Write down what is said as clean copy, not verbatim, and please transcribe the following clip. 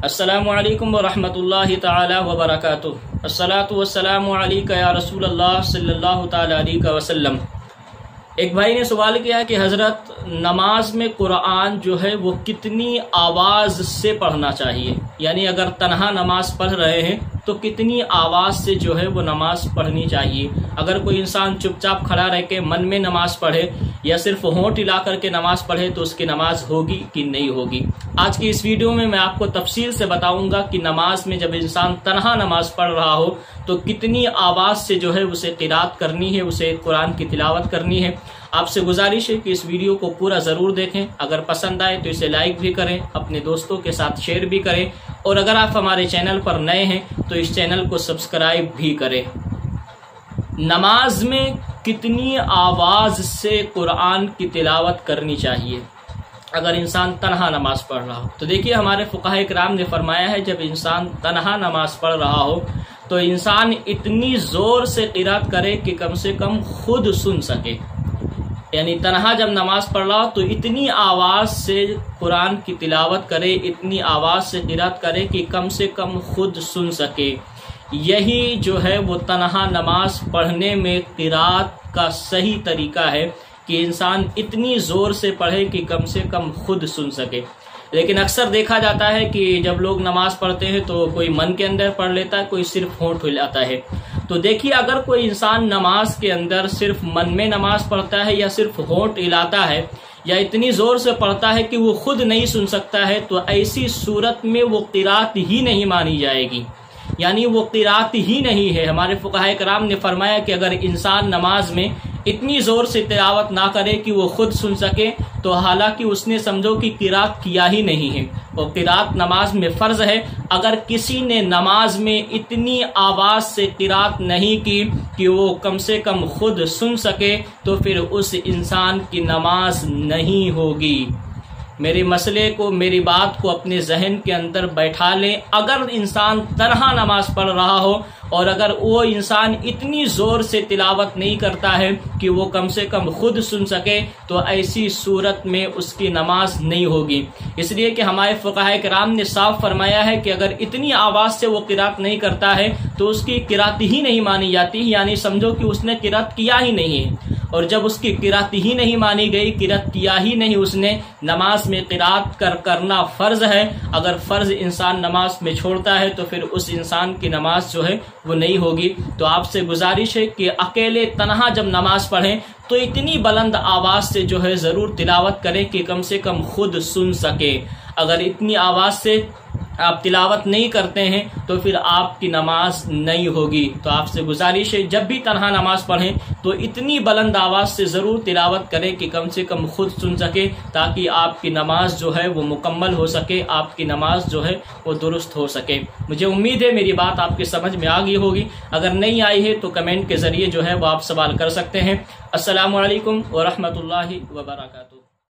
السلام علیکم ورحمۃ اللہ تعالی وبرکاتہ۔ الصلاۃ والسلام علیک یا رسول اللہ صلی اللہ تعالی علیہ وسلم۔ ایک بھائی نے سوال کیا کہ حضرت نماز میں قرآن جو ہے وہ کتنی آواز سے پڑھنا چاہیے، یعنی اگر تنہا نماز پڑھ رہے ہیں تو کتنی آواز سے جو ہے وہ نماز پڑھنی چاہیے۔ اگر کوئی انسان چپ چاپ کھڑا رہ کے من میں نماز پڑھے یا صرف ہونٹ ہلا کر کے نماز پڑھے تو اس کی نماز ہوگی کہ نہیں ہوگی۔ آج کی اس ویڈیو میں آپ کو تفصیل سے بتاؤں گا کہ نماز میں جب انسان تنہا نماز پڑھ رہا ہو تو کتنی آواز سے جو ہے اسے قرات کرنی ہے، اسے قرآن کی تلاوت کرنی ہے۔ آپ سے گزارش ہے کہ اس ویڈیو کو پورا ضرور دیکھیں، اگر پسند آئے تو اسے لائک بھی کریں، اپنے دوستوں کے ساتھ شیئر بھی کریں، اور اگر آپ ہمارے چینل پر نئے ہیں تو اس چینل کو سبسکرائب بھی کریں۔ نماز میں کتنی آواز سے قرآن کی تلاوت کرنی چاہیے اگر انسان تنہا نماز پڑھ رہا ہو؟ تو دیکھیے، ہمارے فقہاء کرام نے فرمایا ہے جب انسان تنہا نماز پڑھ رہا ہو تو انسان اتنی زور سے قرات کرے کہ کم سے کم خود سن سکے، یعنی تنہا جب نماز پڑھ رہا ہو تو اتنی آواز سے قرآن کی تلاوت کرے، اتنی آواز سے قرات کرے کہ کم سے کم خود سن سکے۔ یہی جو ہے وہ تنہا نماز پڑھنے میں قرات کا صحیح طریقہ ہے کہ انسان اتنی زور سے پڑھے کہ کم سے کم خود سن سکے۔ لیکن اکثر دیکھا جاتا ہے کہ جب لوگ نماز پڑھتے ہیں تو کوئی من کے اندر پڑھ لیتا ہے، کوئی صرف ہونٹ ہلاتا ہے۔ تو دیکھیے، اگر کوئی انسان نماز کے اندر صرف من میں نماز پڑھتا ہے یا صرف ہونٹ ہلاتا ہے یا اتنی زور سے پڑھتا ہے کہ وہ خود نہیں سن سکتا ہے تو ایسی صورت میں وہ قرات ہی نہیں مانی جائے گی، یعنی وہ قرات ہی نہیں ہے۔ ہمارے فقہاء کرام نے فرمایا کہ اگر انسان نماز میں اتنی زور سے تلاوت نہ کرے کہ وہ خود سن سکے تو حالانکہ اس نے سمجھو کہ قرات کیا ہی نہیں ہے، اور قرات نماز میں فرض ہے۔ اگر کسی نے نماز میں اتنی آواز سے قرات نہیں کی کہ وہ کم سے کم خود سن سکے تو پھر اس انسان کی نماز نہیں ہوگی۔ میرے مسئلے کو، میری بات کو اپنے ذہن کے اندر بیٹھا لیں۔ اگر انسان تنہا نماز پڑھ رہا ہو اور اگر وہ انسان اتنی زور سے تلاوت نہیں کرتا ہے کہ وہ کم سے کم خود سن سکے تو ایسی صورت میں اس کی نماز نہیں ہوگی، اس لیے کہ ہمارے فقہاء کرام نے صاف فرمایا ہے کہ اگر اتنی آواز سے وہ قرات نہیں کرتا ہے تو اس کی قرات ہی نہیں مانی جاتی، یعنی سمجھو کہ اس نے قرات کیا ہی نہیں ہے۔ اور جب اس کی قرات ہی نہیں مانی گئی، قرات کیا ہی نہیں اس نے، نماز میں قرات کرنا فرض ہے۔ اگر فرض انسان نماز میں چھوڑتا ہے تو پھر اس انسان کی نماز جو ہے وہ نہیں ہوگی۔ تو آپ سے گزارش ہے کہ اکیلے تنہا جب نماز پڑھیں تو اتنی بلند آواز سے جو ہے ضرور تلاوت کریں کہ کم سے کم خود سن سکے۔ اگر اتنی آواز سے آپ تلاوت نہیں کرتے ہیں تو پھر آپ کی نماز نہیں ہوگی۔ تو آپ سے گزارش ہے جب بھی تنہا نماز پڑھیں تو اتنی بلند آواز سے ضرور تلاوت کریں کہ کم سے کم خود سن سکے، تاکہ آپ کی نماز جو ہے وہ مکمل ہو سکے، آپ کی نماز جو ہے وہ درست ہو سکے۔ مجھے امید ہے میری بات آپ کے سمجھ میں آ گئی ہوگی۔ اگر نہیں آئی ہے تو کمنٹ کے ذریعے جو ہے وہ آپ سوال کر سکتے ہیں۔ السلام علیکم ورحمۃ اللہ وبرکاتہ۔